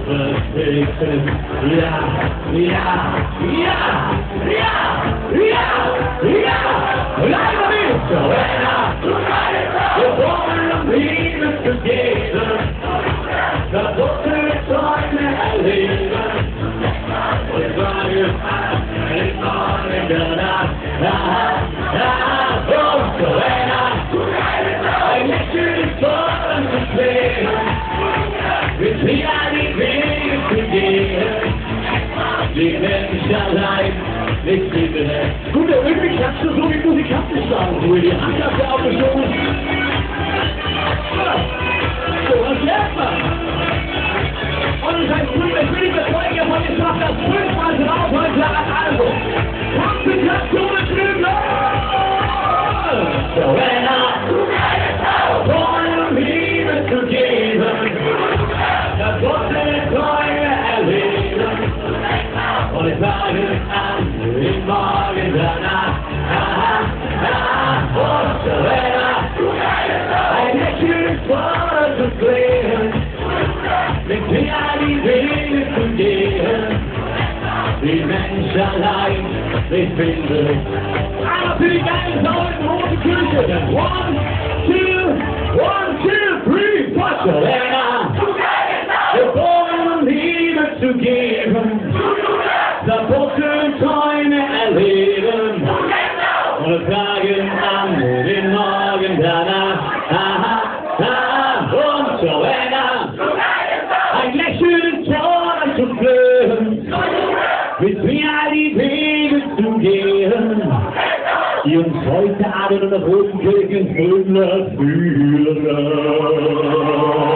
vertreten. Ja, ja, ja, ja, ja, ja, leider nicht, Joana. Wir wollen um Liebe zu geben, das unsere Träume erleben. Und sagen, ich mache danach, und Joana, ein Lächeln ist vor uns zu sehen, mit mir die Wege zu gehen, die Menschen allein nicht finden. Gut, der Rhythmik kannst du so wie Musikanten sagen, wo ihr die Hand habt aufgeschoben. So, was lernt man? Und ich bin nicht überzeugt, von ich mach das 5-mal drauf heute an. Also, Konzentration ist Brünnla! Joana, wollen um Liebe zu geben, das unsere Träume erleben. Und ich sage an den Morgen danach, und Joana, ein Lächeln ist vor uns zu sehen, mit mir die Wege zu gehen, die Menschen allein nicht finden. Einmal für die ganze Brünnla Rothenkirchen. 1, 2, 3, watch Joana. Wir wollen um Liebe zu geben, das unsere Träume erleben. Und fragen an den Morgen danach, und Joana, ein Lächeln vor uns zu flöhen, mit mir die Wege zu gehen, die uns heute Abend in der Rothenkirchen fühlen.